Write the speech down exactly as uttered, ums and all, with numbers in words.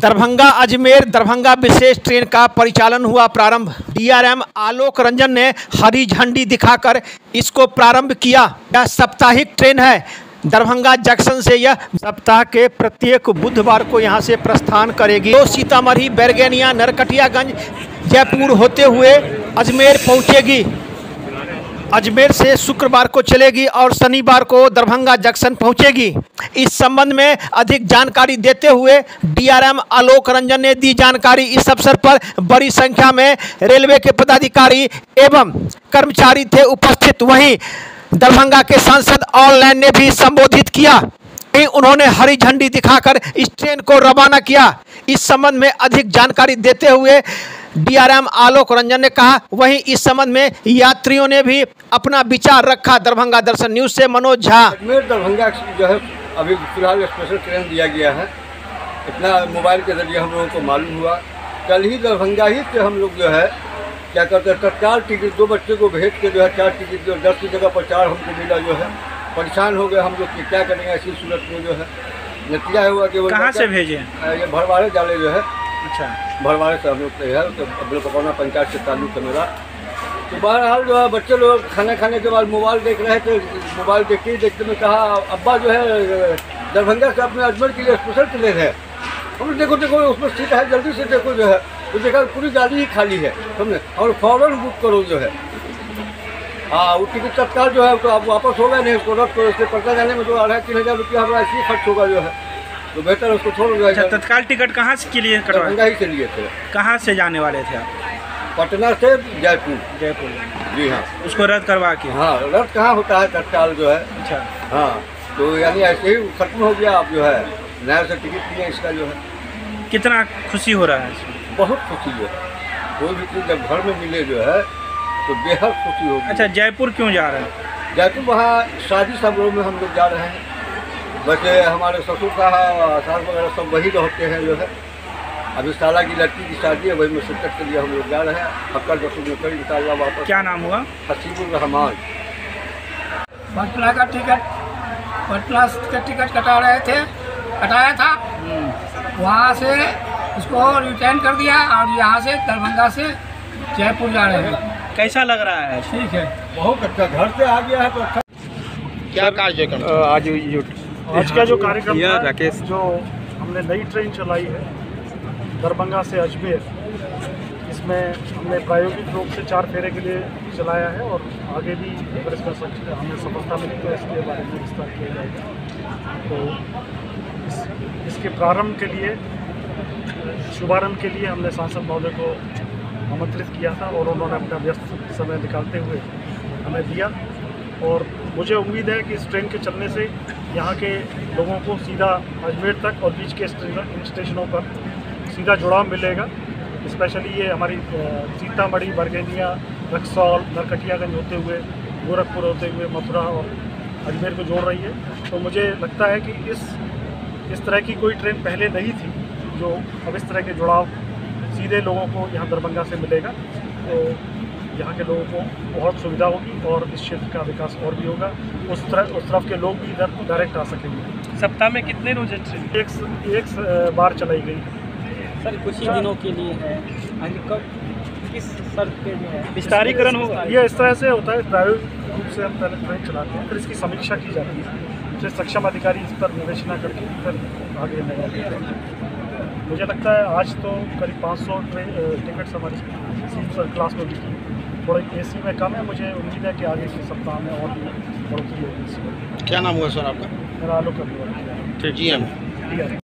दरभंगा अजमेर दरभंगा विशेष ट्रेन का परिचालन हुआ प्रारंभ। डीआरएम आलोक रंजन ने हरी झंडी दिखाकर इसको प्रारंभ किया। यह साप्ताहिक ट्रेन है। दरभंगा जंक्शन से यह सप्ताह के प्रत्येक बुधवार को यहां से प्रस्थान करेगी। तो सीतामढ़ी, बैरगनिया, नरकटियागंज, जयपुर होते हुए अजमेर पहुंचेगी। अजमेर से शुक्रवार को चलेगी और शनिवार को दरभंगा जंक्शन पहुंचेगी। इस संबंध में अधिक जानकारी देते हुए डीआरएम आलोक रंजन ने दी जानकारी। इस अवसर पर बड़ी संख्या में रेलवे के पदाधिकारी एवं कर्मचारी थे उपस्थित। वहीं दरभंगा के सांसद ऑनलाइन ने भी संबोधित किया। उन्होंने हरी झंडी दिखाकर इस ट्रेन को रवाना किया। इस संबंध में अधिक जानकारी देते हुए डीआरएम आलोक रंजन ने कहा। वहीं इस संबंध में यात्रियों ने भी अपना विचार रखा। दरभंगा दर्शन न्यूज से मनोज झा। अजमेर दरभंगा जो है अभी फिलहाल स्पेशल ट्रेन दिया गया है। इतना मोबाइल के जरिए हम लोगों को मालूम हुआ। कल ही दरभंगा ही से हम लोग जो है क्या करते हैं, तत्काल टिकट दो बच्चे को भेज के जो है चार टिकट जो दस की जगह पर चार हमको मिला। जो है परेशान हो गए हम लोग कि क्या करेंगे ऐसी सूरत में। जो है नतीजा हुआ कि वो कहाँ से भेजे? ये भरवाड़े जाले जो है। अच्छा, भरवाड़े से हम लोग है तो अब्दुलपकौना पंचायत से ताल्लुक है मेरा। तो बहरहाल जो है बच्चे लोग खाना खाने के बाद मोबाइल देख रहे थे। मोबाइल देखते ही देखते में कहा अब्बा जो है दरभंगा से अपने अजमेर के लिए स्पेशल ट्रेन है। हम देखो देखो उसमें सीट है, जल्दी से देखो। जो है तो देखा पूरी गाड़ी ही खाली है समझे, और फौरन बुक करो। जो है हाँ वो टिकट तत्काल जो है तो आप वापस हो गए नहीं उसको रद्द करो। इससे पता जाने में जो अढ़ाई तीन हज़ार रुपया हमारा ऐसे ही खर्च होगा। जो है तो बेहतर उसको छोड़ दो। अच्छा, तत्काल टिकट कहाँ से के लिए दरभंगा ही से लिए थे। कहाँ से जाने वाले थे आप? पटना से जयपुर। जयपुर जी हाँ। उसको रद्द करवा के? हाँ रद्द कहाँ होता है तत्काल जो है। अच्छा हाँ तो यानी ऐसे ही खत्म हो गया। आप जो है नया से टिकट लिया इसका। जो है कितना खुशी हो रहा है इसमें? बहुत खुशी है। कोई भी चीज़ जब घर में मिले जो है तो बेहद खुशी होगी। अच्छा, जयपुर क्यों जा रहे हैं? जयपुर वहाँ शादी समारोह में हम लोग जा रहे हैं। वैसे हमारे ससुर साहब सास वगैरह सब वही रहते हैं। जो है अभी साला की लड़की की शादी है, वही में शिरकत के लिए हम लोग जा रहे हैं। हक्का दसुर में कई निकालना वापस। क्या नाम हुआ? हसीबुर रहमान। पटना का टिकट पटना का टिकट कटा रहे थे, कटाया था। वहाँ से उसको रिटर्न कर दिया और यहाँ से दरभंगा से जयपुर जा रहे हैं। कैसा लग रहा है? ठीक है, बहुत अच्छा। घर से आ गया है तो अच्छा। क्या कार्यक्रम आज आज का जो कार्यक्रम था, राकेश जो हमने नई ट्रेन चलाई है दरभंगा से अजमेर, इसमें हमने प्रायोगिक रूप से चार फेरे के लिए चलाया है और आगे भी अगर इसका सच हमें सफलता मिली तो इसके बारे में विस्तार किया जाएगा। तो इस, इसके प्रारंभ के लिए, शुभारंभ के लिए हमने सांसद महोदय को आमंत्रित किया था और उन्होंने अपना व्यस्त समय निकालते हुए हमें दिया। और मुझे उम्मीद है कि इस ट्रेन के चलने से यहाँ के लोगों को सीधा अजमेर तक और बीच के स्टेशनों पर सीधा जुड़ाव मिलेगा। स्पेशली ये हमारी सीतामढ़ी, बैरगनिया, रक्सौल, नरकटियागंज होते हुए गोरखपुर होते हुए मथुरा और अजमेर को जोड़ रही है। तो मुझे लगता है कि इस इस तरह की कोई ट्रेन पहले नहीं थी जो अब इस तरह के जुड़ाव सीधे लोगों को यहाँ दरभंगा से मिलेगा। तो यहाँ के लोगों को बहुत सुविधा होगी और इस क्षेत्र का विकास और भी होगा। उस तरफ उस तरफ के लोग भी इधर डायरेक्ट आ सकेंगे। सप्ताह में कितने रोज ट्रेन? एक एक बार चलाई गई सर कुछ ही दिनों के लिए है। कब किस शर्त पे जो है विस्तारीकरण होगा? ये इस तरह से होता है, प्रायोगिक रूप से हम पहले ट्रेन चलाते हैं, फिर इसकी समीक्षा की जाती है, फिर सक्षम अधिकारी इस पर विवेचना करके फिर आगे लगाते हैं। मुझे लगता है आज तो करीब पाँच सौ ट्रेन टिकट्स हमारी स्लीपर क्लास में बिकी। थोड़ा एसी में कम है। मुझे उम्मीद है कि आगे के सप्ताह में और भी बढ़ोतरी होगी इसमें। क्या नाम हुआ सर आपका? मेरा आलोक रंजन। G M.